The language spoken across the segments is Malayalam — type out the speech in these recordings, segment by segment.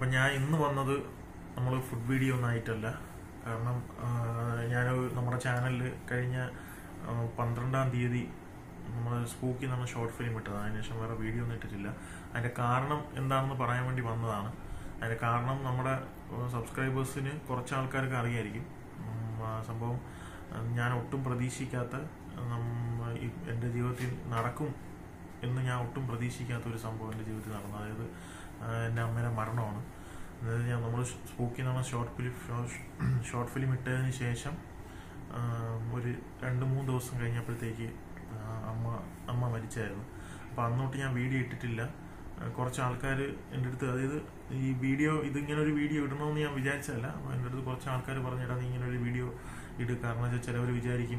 അപ്പം ഞാൻ ഇന്ന് വന്നത് നമ്മൾ ഫുഡ് വീഡിയോ ഒന്നും ആയിട്ടല്ല. കാരണം ഞാൻ നമ്മുടെ ചാനലിൽ കഴിഞ്ഞ 12-ാം തീയതി നമ്മൾ സ്പൂക്കി നമ്മൾ ഷോർട്ട് ഫിലിം ഇട്ടത്. അതിനുശേഷം വേറെ വീഡിയോ ഒന്നും ഇട്ടിട്ടില്ല. അതിൻ്റെ കാരണം എന്താണെന്ന് പറയാൻ വേണ്ടി വന്നതാണ്. അതിൻ്റെ കാരണം നമ്മുടെ സബ്സ്ക്രൈബേഴ്സിന് കുറച്ച് ആൾക്കാർക്ക് അറിയായിരിക്കും. സംഭവം ഞാൻ ഒട്ടും പ്രതീക്ഷിക്കാത്ത, എൻ്റെ ജീവിതത്തിൽ നടക്കും എന്ന് ഞാൻ ഒട്ടും പ്രതീക്ഷിക്കാത്ത ഒരു സംഭവം എൻ്റെ ജീവിതത്തിൽ നടന്നു. അതായത് എൻ്റെ അമ്മയുടെ മരണമാണ്. അതായത് നമ്മൾ സ്പൂക്കി നമ്മൾ ഷോർട്ട് ഫിലിം ഇട്ടതിന് ശേഷം ഒരു 2-3 ദിവസം കഴിഞ്ഞപ്പോഴത്തേക്ക് അമ്മ മരിച്ചായിരുന്നു. അപ്പോൾ അന്നോട്ട് ഞാൻ വീഡിയോ ഇട്ടിട്ടില്ല. കുറച്ച് ആൾക്കാർ എൻ്റെ അടുത്ത്, അതായത് ഈ വീഡിയോ ഇതിങ്ങനെ ഒരു വീഡിയോ ഇടണമെന്ന് ഞാൻ വിചാരിച്ചതല്ല. എൻ്റെ അടുത്ത് കുറച്ച് ആൾക്കാർ പറഞ്ഞിടാ നീ ഇങ്ങനെ ഒരു വീഡിയോ ഇടുക. കാരണം വെച്ചാൽ ചിലവർ വിചാരിക്കും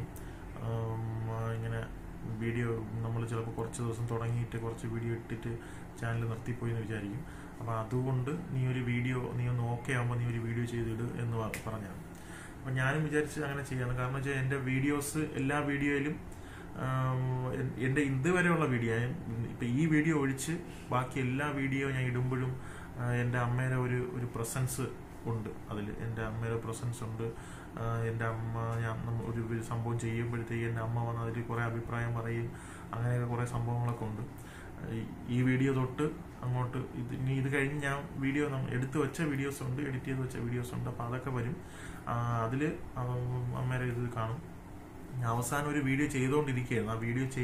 ഇങ്ങനെ വീഡിയോ നമ്മൾ ചിലപ്പോൾ കുറച്ച് ദിവസം തുടങ്ങിയിട്ട് കുറച്ച് വീഡിയോ ഇട്ടിട്ട് ചാനൽ നിർത്തിപ്പോയി എന്ന് വിചാരിക്കും. അപ്പോൾ അതുകൊണ്ട് നീ ഒന്ന് ഓക്കെ ആകുമ്പോൾ നീ ഒരു വീഡിയോ ചെയ്തിട് എന്ന് പറഞ്ഞാണ്. അപ്പം ഞാനും വിചാരിച്ച് അങ്ങനെ ചെയ്യാമെന്ന്. കാരണം വെച്ചാൽ എൻ്റെ വീഡിയോസ് എല്ലാ വീഡിയോയിലും എൻ്റെ ഇതുവരെയുള്ള വീഡിയോ, ഇപ്പം ഈ വീഡിയോ ഒഴിച്ച് ബാക്കി എല്ലാ വീഡിയോ ഞാൻ ഇടുമ്പോഴും എൻ്റെ അമ്മയുടെ ഒരു പ്രസൻസ് ഉണ്ട്. അതിൽ എൻ്റെ അമ്മയുടെ പ്രസൻസ് ഉണ്ട്. എൻ്റെ അമ്മ, ഞാൻ ഒരു സംഭവം ചെയ്യുമ്പോഴത്തേക്ക് എൻ്റെ അമ്മ വന്ന് അതിൽ കുറേ അഭിപ്രായം പറയും. അങ്ങനെയൊക്കെ കുറേ സംഭവങ്ങളൊക്കെ ഉണ്ട്. ഈ വീഡിയോ തൊട്ട് അങ്ങോട്ട് ഇത് കഴിഞ്ഞ് ഞാൻ വീഡിയോ എടുത്തു വെച്ച വീഡിയോസ് ഉണ്ട്, എഡിറ്റ് ചെയ്ത് വെച്ച വീഡിയോസ് ഉണ്ട്. അപ്പോൾ അതൊക്കെ വരും. അതിൽ അമ്മയുടെ ഇത് കാണും. അവസാനം ഒരു വീഡിയോ ചെയ്തുകൊണ്ടിരിക്കുകയായിരുന്നു.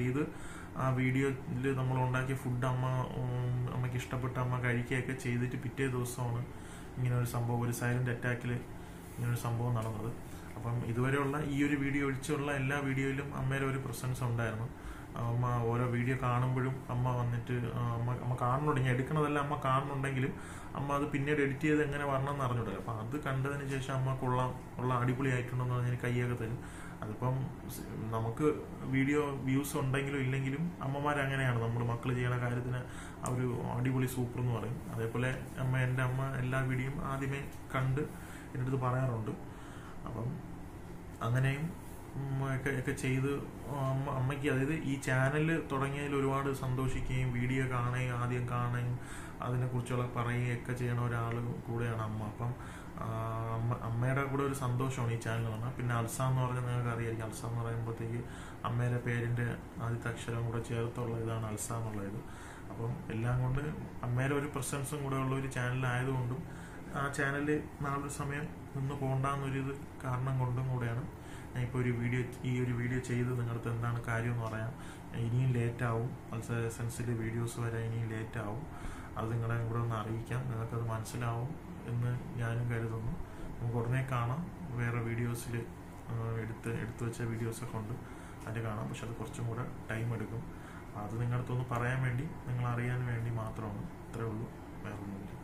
ആ വീഡിയോയിൽ നമ്മൾ ഉണ്ടാക്കിയ ഫുഡ് അമ്മയ്ക്ക് ഇഷ്ടപ്പെട്ട അമ്മ കഴിക്കുകയൊക്കെ ചെയ്തിട്ട് പിറ്റേ ദിവസമാണ് ഇങ്ങനെ ഒരു സംഭവം, ഒരു സൈലന്റ് അറ്റാക്കിൽ ഇങ്ങനൊരു സംഭവം നടന്നത്. അപ്പം ഇതുവരെയുള്ള ഈ ഒരു വീഡിയോ ഒഴിച്ചുള്ള എല്ലാ വീഡിയോയിലും അമ്മയുടെ ഒരു പ്രസൻസ് ഉണ്ടായിരുന്നു. അമ്മ ഓരോ വീഡിയോ കാണുമ്പോഴും അമ്മ വന്നിട്ട് അമ്മ കാണുന്നുണ്ട്. ഞാൻ എടുക്കണതെല്ലാം അമ്മ കാണുന്നുണ്ടെങ്കിലും അമ്മ അത് പിന്നീട് എഡിറ്റ് ചെയ്ത് എങ്ങനെ വരണമെന്ന് അറിഞ്ഞിട്ടില്ല. അപ്പം അത് കണ്ടതിന് ശേഷം അമ്മ കൊള്ളാം അടിപൊളിയായിട്ടുണ്ടെന്ന് പറഞ്ഞ് കൈയൊക്കെ തരും. അതിപ്പം നമുക്ക് വീഡിയോ വ്യൂസ് ഉണ്ടെങ്കിലും ഇല്ലെങ്കിലും അമ്മമാരങ്ങനെയാണ്. നമ്മൾ മക്കൾ ചെയ്യണ കാര്യത്തിന് അവർ അടിപൊളി സൂപ്പർ എന്ന് പറയും. അതേപോലെ എൻ്റെ അമ്മ എല്ലാ വീഡിയോയും ആദ്യമേ കണ്ട് എൻ്റെ അടുത്ത് പറയാറുണ്ട്. അപ്പം അങ്ങനെയും ഒക്കെ ചെയ്ത് അമ്മയ്ക്ക്, അതായത് ഈ ചാനൽ തുടങ്ങിയതിൽ ഒരുപാട് സന്തോഷിക്കുകയും വീഡിയോ ആദ്യം കാണുകയും അതിനെക്കുറിച്ചുള്ള പറയുകയൊക്കെ ചെയ്യണ ഒരാൾ കൂടെയാണ് അമ്മ. അപ്പം അമ്മയുടെ കൂടെ ഒരു സന്തോഷമാണ് ഈ ചാനൽ പറഞ്ഞാൽ. പിന്നെ അൽസ എന്ന് പറഞ്ഞാൽ നിങ്ങൾക്ക് അറിയായിരിക്കും. അൽസ എന്ന് പറയുമ്പോഴത്തേക്ക് അമ്മയുടെ പേരിൻ്റെ ആദ്യത്തെ അക്ഷരം കൂടെ ചേർത്തുള്ള ഇതാണ് അൽസ എന്നുള്ളത്. അപ്പം എല്ലാം കൊണ്ട് അമ്മയുടെ ഒരു പ്രസൻസും കൂടെ ഉള്ള ഒരു ചാനലായതുകൊണ്ടും ആ ചാനൽ നാളൊരു സമയം നിന്ന് പോകണ്ടെന്നൊരിത് കാരണം കൊണ്ടും കൂടെയാണ് ഞാൻ ഇപ്പോൾ ഈ ഒരു വീഡിയോ ചെയ്ത് നിങ്ങളുടെ എന്താണ് കാര്യം എന്ന് പറയാം. ഇനിയും ലേറ്റാവും. അൽസ എസൻസിൽ വീഡിയോസ് വരാൻ ഇനിയും ലേറ്റാവും. അത് നിങ്ങളെ കൂടെ ഒന്ന് അറിയിക്കാം. നിങ്ങൾക്കത് മനസ്സിലാവും എന്ന് ഞാനും കരുതുന്നു. നമുക്ക് ഉടനെ കാണാം. വേറെ വീഡിയോസിൽ എടുത്ത് വെച്ച വീഡിയോസൊക്കെ ഉണ്ട്, അത് കാണാം. പക്ഷെ അത് കുറച്ചും കൂടെ ടൈം എടുക്കും. അത് നിങ്ങളടുത്തൊന്ന് പറയാൻ വേണ്ടി, നിങ്ങൾ അറിയാൻ വേണ്ടി മാത്രമാണ്. ഇത്രേ ഉള്ളൂ, വേറെ ഒന്നുമില്ല.